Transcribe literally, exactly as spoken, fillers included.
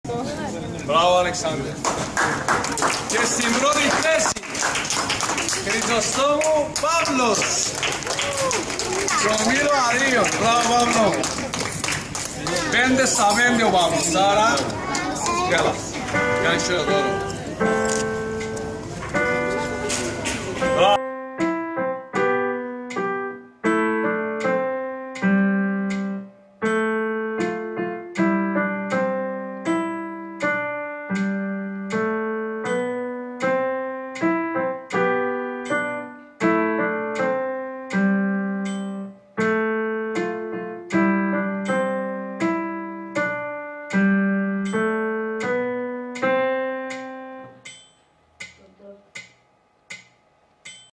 Μπράβο, Αλεξάνδρε. Και στην πρώτη θέση, Χρυσοστόμου Παύλος. Προμήλο Αρίον. Μπράβο, Παύλο. Πέντε στα πέντε ο Παύλος. Άρα, καλά. Κάνει χειρότερο.